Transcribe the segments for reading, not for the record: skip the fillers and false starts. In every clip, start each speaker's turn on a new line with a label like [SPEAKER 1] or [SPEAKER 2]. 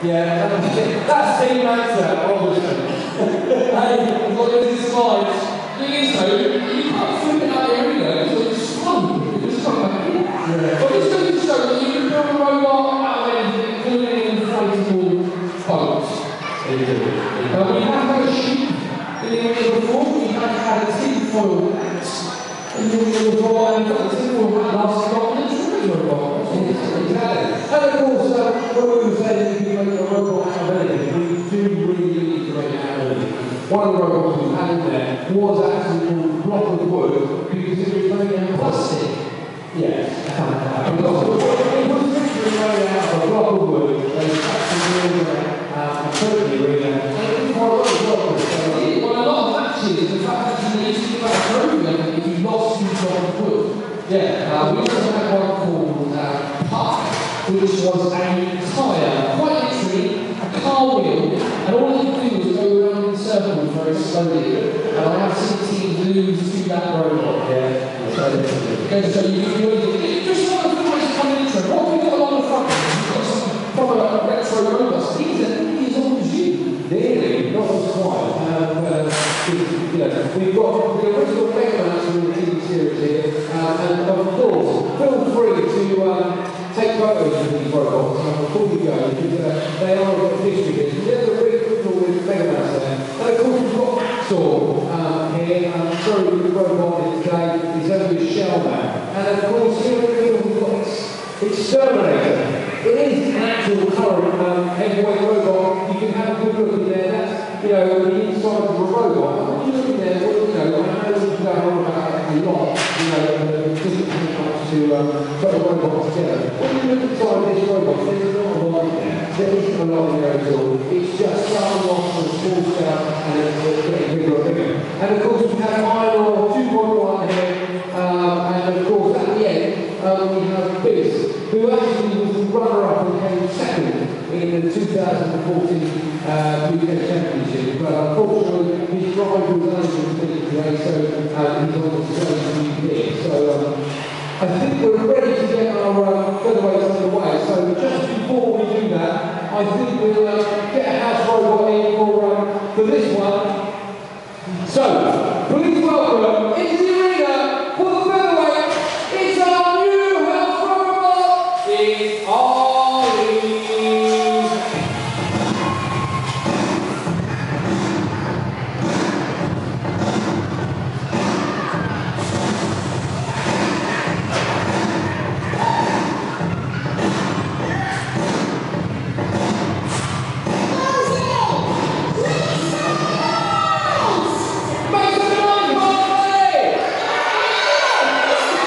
[SPEAKER 1] Yeah, that's team answer, obviously. Hey, we've got these slides. The thing is though, you can't flip it out there either, because it's fun. It's fun back here. Yeah. But this goes to show that you can build a robot out of anything, including inflatable boats. We have had a sheep in the area before, we have had a tinfoil hat in the area before, and we've got the tinfoil hat last night, and it's really robot. Exactly. And of course, when we were saying you can make a robot out of anything, we do really need to make it out of anything. One of the robots we had in there was actually called a block of wood because it was made out of plastic. Yes. It was literally made out of a block of wood. They actually totally really and it was quite well. Well, a lot of matches, the fact that you used to give out a program if you lost your block of wood. Yeah, we also had one called Puck, which was a tyre, quite literally a car wheel, and all it could do was go around in circles very slowly. And I have seen teams lose to that robot. Yeah, so you can do it. Just like a nice fun intro. What have we got on the front? We've got some proper retro robots. These are all you. Really, not as quite. We've got the original Mega Man from the TV series here, and of course, feel free to take photos of these robots before you go, because they are a bit of history here. There's a really original with Mega Man there. And of course, we've got Saw here, sorry, the robot today is only a shell man. And of course, here in the middle, we've got Exterminator. It is an actual current heavyweight robot. You can have a good look in there. That's, the inside of a robot. When you look in there, I know we can go on about a lot, just much to put a robot together. When you look inside this robot, there's not a lot in there. There isn't a lot in there at all. It's just starting off from a small scale and it's getting bigger and bigger. And of course, we have Iron 2.1 here, and of course, at the end, we have Biz, who actually was the runner-up and came second in the 2014 UK Championship, but unfortunately his driver was unable to finish today, so he's on the stage here. So I think we're ready to get our featherweights underway, so just before we do that, I think we'll get a house robot in for this one. So, please welcome into the arena for the featherweight, it's our new house robot, it's all.I. Make some noise, boys!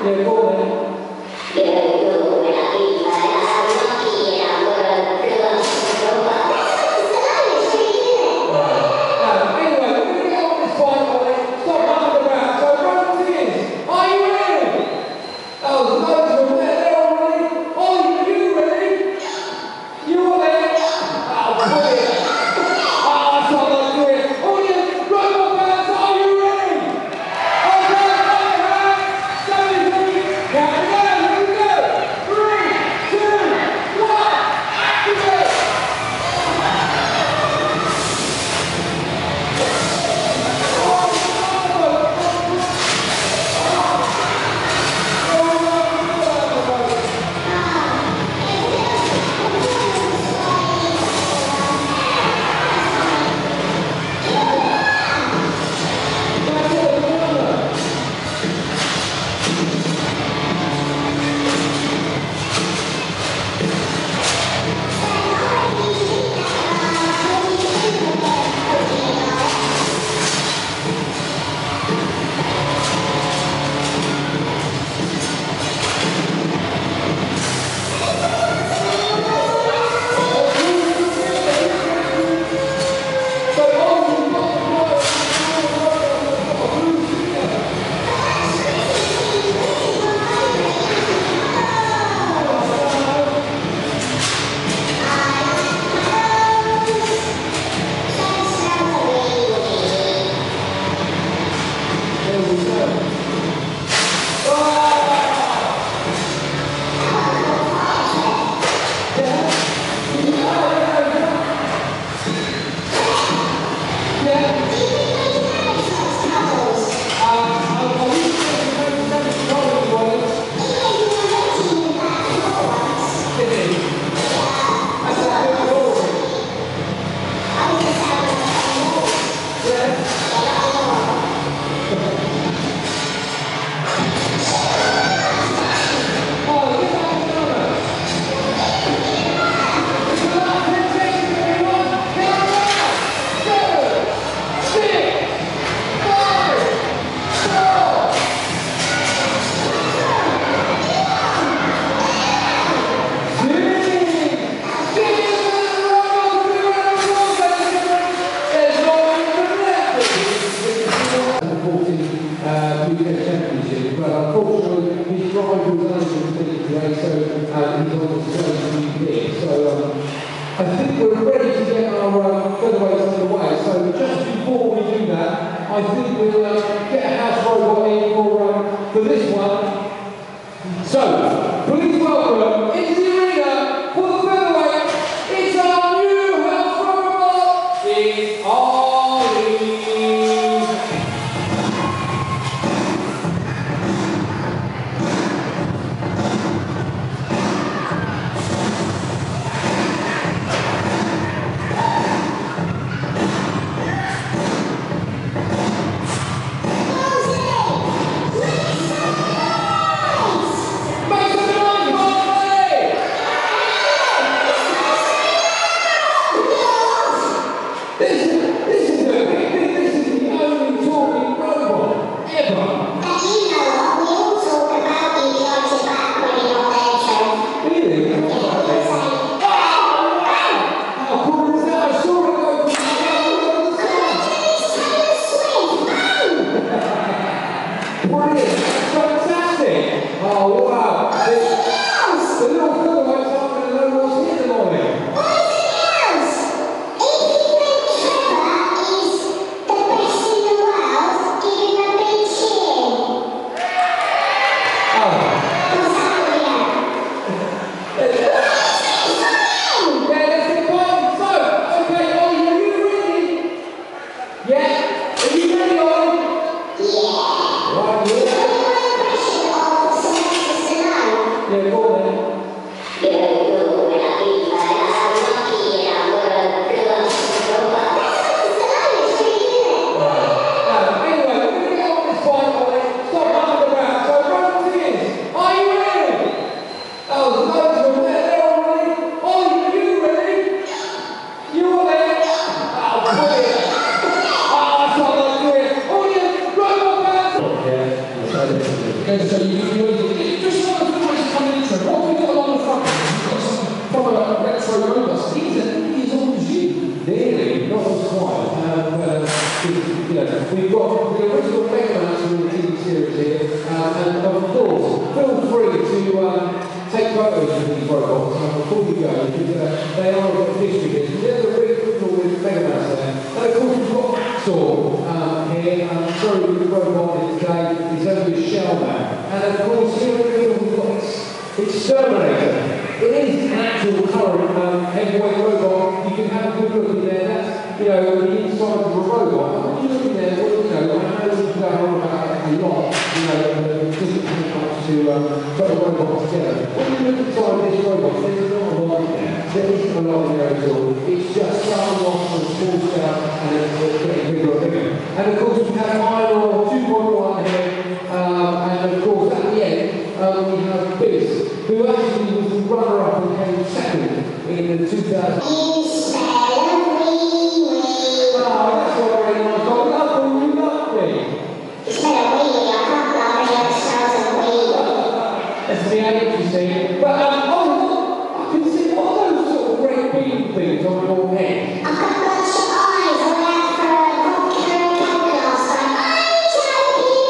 [SPEAKER 1] Yeah, go on then. I think we're ready to get our featherweights underway. So just before we do that, I think we'll get a house robot in for this one. So please welcome into the arena for the featherweight. It's our new house robot. It's all.I. we've got the original Mega Man from the TV series here, and of course, feel free to take photos of these robots before you go, because they are a bit of history here. So there's a original with Mega Man there. And of course, we've got Axel here, and sorry, the robot today is only a shell man. And of course, here in the middle, we've got Exterminator. It is an actual current heavyweight robot. You can have a good look in there. That's, you know, the inside of a robot. And when you look in there, well, you know, I know we can go on about a lot, you know, different techniques to put a robot together. When you look inside this robot, there's not a lot in there. There isn't a lot in there at all. It's just starting off from a small scale and it's getting bigger and bigger. And of course, we have alot 2.1 here. And of course, at the end, we have Biz, who actually was the runner-up and came second in the 2000. Oh, that's all right, I got love you love me.
[SPEAKER 2] It's not a wee, I can't love it, it sounds a wee.
[SPEAKER 1] That's the age, you see. But, oh, I can see all those sort of great bean things on your head.
[SPEAKER 2] I've got lots of eyes, I went for a vodka and coke last time. I'm joking,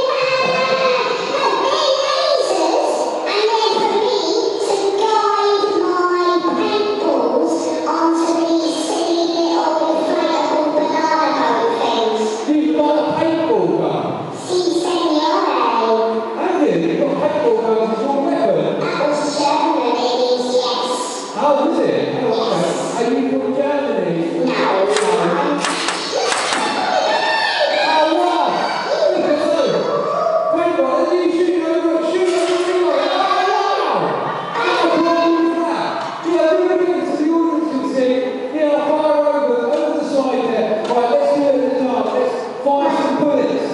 [SPEAKER 2] and then for me to guide my pimples onto these silly little inflatable banana boat things.
[SPEAKER 1] You've got a paintball gun.
[SPEAKER 2] Si, senore.
[SPEAKER 1] Have you? You've got a paintball gun as your weapon.
[SPEAKER 2] That was German, it is, yes.
[SPEAKER 1] Oh, is it? Oh, okay. Are you from Germany?
[SPEAKER 2] No.
[SPEAKER 1] Oh, wow! Look at those! Paintball, and you shoot over the reload. Oh, wow! How cool is that? Yeah, look at it so the audience can see. Yeah, fire over the side there. Right, let's do it at the top. Let's fire some bullets.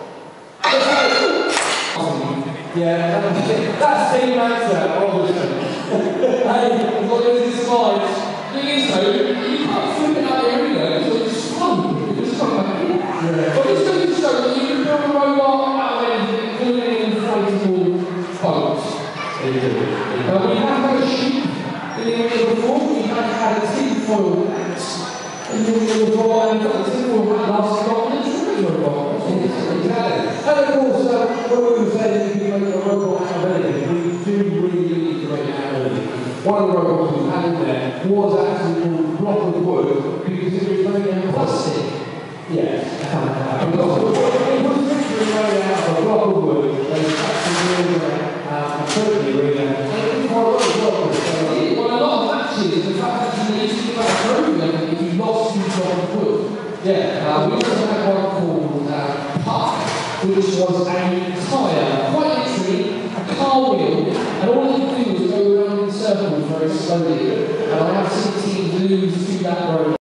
[SPEAKER 1] Yeah, that's Team Answer, obviously.
[SPEAKER 3] Hey, as long as it's slides. Thing is though, you can't flip it out the arena, because it's fun. It's fun back here.
[SPEAKER 1] Yeah.
[SPEAKER 3] But this goes to show that you can build a robot out of anything, including inflatable boats. But we have had a sheep in the arena before, we have had a tinfoil hat in the arena before, and we've got the tinfoil hat last time, and it's really a robot.
[SPEAKER 1] Exactly. And of course, when we were saying you can make a robot out of anything, we do really need to make it out of anything. One of the robots we had in there was actually called Block of Wood because it was made out of plastic. Yes. It was literally made out of a block of wood. They stuck some real totally arena. And it was quite well.
[SPEAKER 3] Well, a lot of matches, the fact that you need to give out a trophy if you lost your block of wood.
[SPEAKER 1] Yeah.
[SPEAKER 3] We also had one called Puck, which was a tyre, quite literally a car wheel, and all it could do was go around in circles very slowly. And I have seen teams lose to that road.